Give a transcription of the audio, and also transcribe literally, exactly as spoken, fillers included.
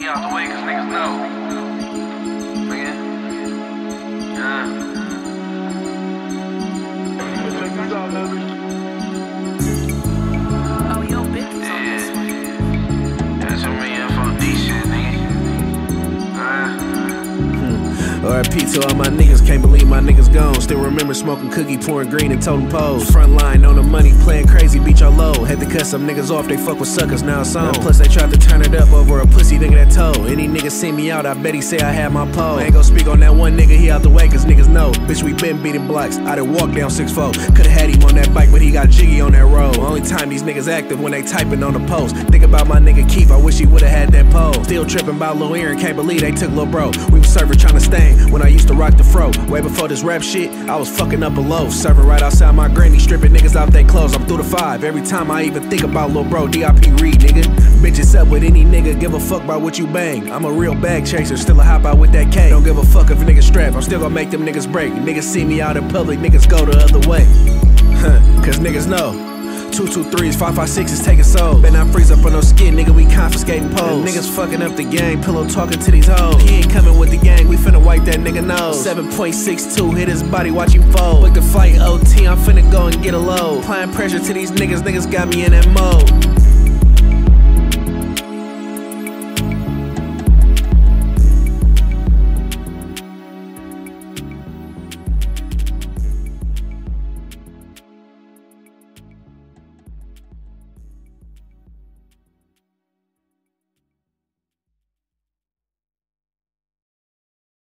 He out the way cause niggas know. Nigga. Yeah. Oh, yo, bitch is on this one. That's some real F O D shit, nigga. Uh. R I P to all my niggas, can't believe my niggas gone. Still remember smoking cookie, pouring green and totem poles. Front line on the money, playing crazy, beat your low. Had to cut some niggas off, they fuck with suckers, now it's on. Plus they tried to turn it up over a pussy nigga that told. Any nigga see me out, I bet he say I had my pole. I ain't gon' speak on that one nigga, he out the way cause niggas know. Bitch, we been beating blocks, I done walked down six four. Coulda had him on that bike, but he got jiggy on that road. Only time these niggas active when they typing on the post. Think about my nigga Keith, I wish he would've had that pole. Still tripping about Lil Aaron, can't believe they took Lil Bro. We was serving trying to stain when I used to rock the fro. Way before this rap shit, I was fucking up a loaf. Serving right outside my granny, stripping niggas out they clothes. I'm through the five, every time I even think about Lil Bro, D I P Reed, nigga. Bitches up with any nigga, give a fuck about what you bang. I'm a real bag chaser, still a hop out with that K. Don't give a fuck if a nigga strap, I'm still gonna make them niggas break. Niggas see me out in public, niggas go the other way. Huh, cause niggas know. Two two threes, five five sixes, taking soul. Bet not freeze up on no skin, nigga, we confiscating poles. And niggas fucking up the gang, pillow talking to these hoes. He ain't coming with the gang, we finna wipe that nigga nose. seven point six two, hit his body, watch him fold. Book the flight O T, I'm finna go and get a load. Applying pressure to these niggas, niggas got me in that mode.